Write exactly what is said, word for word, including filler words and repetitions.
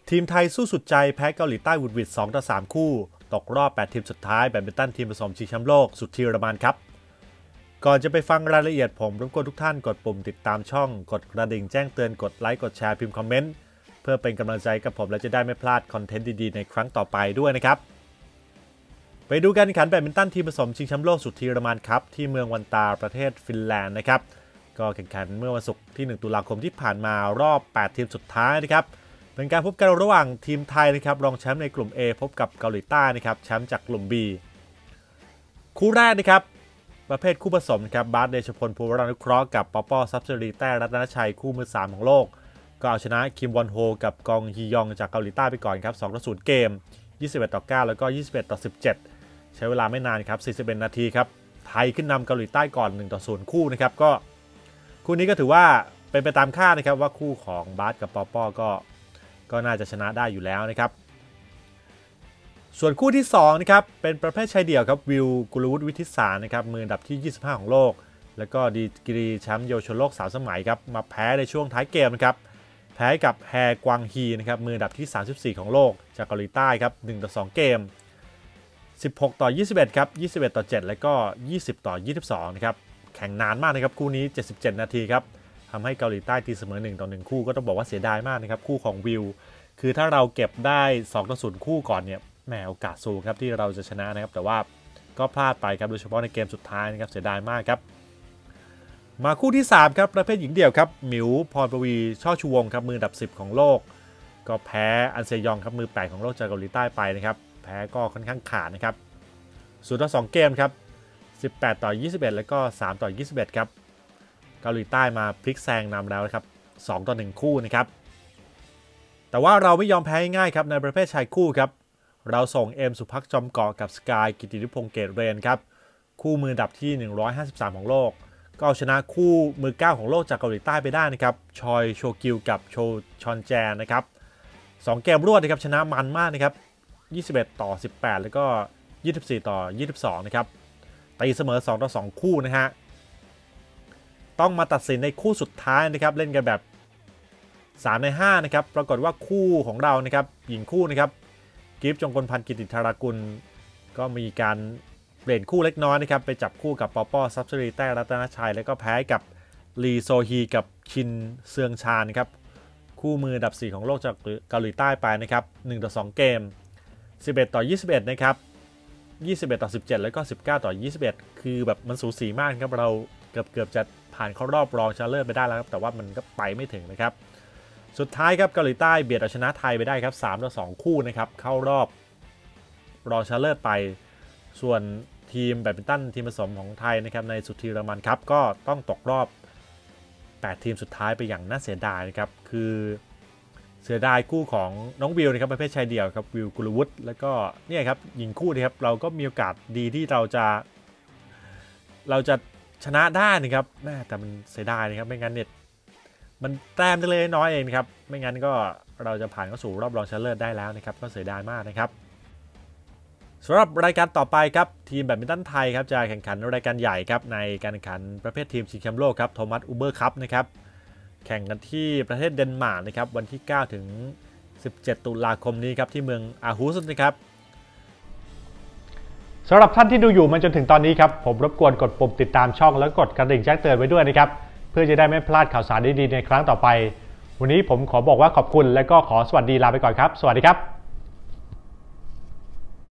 ทีมไทยสู้สุดใจแพ้เกาหลีใต้วุดวิดสองต่อสามคู่ตกรอบแปดทีมสุดท้ายแบดมินตันทีมผสมชิงแชมป์โลกสุดที่เยอรมันครับก่อนจะไปฟังรายละเอียดผมรบกวนทุกท่านกดปุ่มติดตามช่องกดกระดิ่งแจ้งเตือนกดไลค์กดแชร์พิมพ์คอมเมนต์เพื่อเป็นกำลังใจกับผมและจะได้ไม่พลาดคอนเทนต์ดีๆในครั้งต่อไปด้วยนะครับไปดูการแข่งขันแบดมินตันทีมผสมชิงแชมป์โลกสุดที่เยอรมันครับที่เมืองวันตาประเทศฟินแลนด์นะครับก็แข่งขันเมื่อวันศุกร์ที่หนึ่งตุลาคมที่ผ่านมารอบแปดทีมสุดท้ายนะครับเป็นการพบกันระหว่างทีมไทยนะครับรองแชมป์ในกลุ่ม A พบกับเกาหลีใต้นะครับแชมป์จากกลุ่ม B คู่แรกนะครับประเภทคู่ผสมครับบาสเดชพลภูวรานุเคราะห์กับปอปอซับซิรีแต้รัตนชัยคู่มือสามของโลกก็เอาชนะคิมวอนโฮกับกองฮียองจากเกาหลีใต้ไปก่อนครับสองต่อศูนย์เกมยี่สิบเอ็ดต่อเก้าแล้วก็ยี่สิบเอ็ดต่อสิบเจ็ดใช้เวลาไม่นานครับสี่สิบเอ็ดนาทีครับไทยขึ้นนำเกาหลีใต้ก่อนหนึ่งต่อศูนย์คู่นะครับก็คู่นี้ก็ถือว่าเป็นไปตามคาดนะครับว่าคู่ของบาสกับปอปอก็ก็น่าจะชนะได้อยู่แล้วนะครับส่วนคู่ที่สองนะครับเป็นประเภทชายเดี่ยวครับวิวกุลวุฒิวิทิสารนะครับมืออันดับที่ยี่สิบห้าของโลกแล้วก็ดีกรีแชมป์เยาวชนโลกสามสมัยครับมาแพ้ในช่วงท้ายเกมนะครับแพ้กับแฮกวางฮีนะครับมืออันดับที่สามสิบสี่ของโลกจากเกาหลีใต้ครับหนึ่งต่อสองเกมสิบหกต่อยี่สิบเอ็ดครับยี่สิบเอ็ดต่อเจ็ดแล้วก็ยี่สิบต่อยี่สิบสองนะครับแข่งนานมากนะครับคู่นี้เจ็ดสิบเจ็ดนาทีครับทำให้เกาหลีใต้ตีเสมอหนึ่งต่อหนึ่งคู่ก็ต้องบอกว่าเสียดายมากนะครับคู่ของวิวคือถ้าเราเก็บได้สองต่อศูนย์คู่ก่อนเนี่ยแหมโอกาสสูงครับที่เราจะชนะนะครับแต่ว่าก็พลาดไปครับโดยเฉพาะในเกมสุดท้ายนะครับเสียดายมากครับมาคู่ที่สามครับประเภทหญิงเดี่ยวครับหมิวพรปวีช่อชูวงครับมืออันดับสิบของโลกก็แพ้อันเซยองครับมือแปดของโลกจากเกาหลีใต้ไปนะครับแพ้ก็ค่อนข้างขาดนะครับศูนย์ต่อสองเกมครับสิบแปดต่อยี่สิบเอ็ดแล้วก็สามต่อยี่สิบเอ็ดครับเกาหลีใต้มาพลิกแซงนำแล้วนะครับสองต่อหนึ่งคู่นะครับแต่ว่าเราไม่ยอมแพ้ง่ายครับในประเภทชายคู่ครับเราส่งเอ็มสุภักจอมเกาะกับสกายกิติธิพงษ์เกตเรนครับคู่มืออันดับที่หนึ่งร้อยห้าสิบสามของโลกก็เอาชนะคู่มือเก้าของโลกจากเกาหลีใต้ไปได้นะครับชอยโชกิวกับโชชอนแจนนะครับสองเกมรวดนะครับชนะมันมากนะครับยี่สิบเอ็ดต่อสิบแปดแล้วก็ยี่สิบสี่ต่อยี่สิบสองนะครับตีเสมอสองต่อสองคู่นะฮะต้องมาตัดสินในคู่สุดท้ายนะครับเล่นกันแบบสามในห้านะครับปรากฏว่าคู่ของเรานะครับหญิงคู่นะครับกิฟต์จงกลพันธ์กิติธารากุลก็มีการเปลี่ยนคู่เล็กน้อยนะครับไปจับคู่กับปอปอซับซิรีแต้รัตนชัยแล้วก็แพ้กับลีโซฮีกับชินเซียงชานครับคู่มืออันดับสี่ของโลกจากเกาหลีใต้ไปนะครับหนึ่งต่อสองเกมสิบเอ็ดต่อยี่สิบเอ็ดนะครับยี่สิบเอ็ดต่อสิบเจ็ดแล้วก็สิบเก้าต่อยี่สิบเอ็ดคือแบบมันสูสีมากครับเราเกือบเกือบจะผ่านเข้ารอบรองชนะเลิศไปได้แล้วครับแต่ว่ามันก็ไปไม่ถึงนะครับสุดท้ายครับเกาหลีใต้เบียดเอาชนะไทยไปได้ครับสามต่อสองคู่นะครับเข้ารอบรองชนะเลิศไปส่วนทีมแบดมินตันทีมผสมของไทยนะครับในสุดที่เยอรมันครับก็ต้องตกรอบแปดทีมสุดท้ายไปอย่างน่าเสียดายนะครับคือเสียดายคู่ของน้องวิวนะครับประเภทชายเดี่ยวครับวิวกุลวุฒิแล้วก็เนี่ยครับหญิงคู่นะครับเราก็มีโอกาสดีที่เราจะเราจะชนะได้นะครับแม่แต่มันเสียดายนะครับไม่งั้นเนี่ยมันแต้มเล็กน้อยเองครับไม่งั้นก็เราจะผ่านเข้าสู่รอบรองชนะเลิศได้แล้วนะครับก็เสียดายมากนะครับสำหรับรายการต่อไปครับทีมแบดมินตันไทยครับจะแข่งขันรายการใหญ่ครับในการแข่งขันประเภททีมชิงแชมป์โลกครับโทมัสอูเบอร์คัพนะครับแข่งกันที่ประเทศเดนมาร์กนะครับวันที่เก้าถึงสิบเจ็ดตุลาคมนี้ครับที่เมืองอาร์ฮุสนะครับสำหรับท่านที่ดูอยู่มาจนถึงตอนนี้ครับผมรบกวนกดปุ่มติดตามช่องแล้วกดกระดิ่งแจ้งเตือนไว้ด้วยนะครับเพื่อจะได้ไม่พลาดข่าวสารดีๆในครั้งต่อไปวันนี้ผมขอบอกว่าขอบคุณและก็ขอสวัสดีลาไปก่อนครับสวัสดีครับ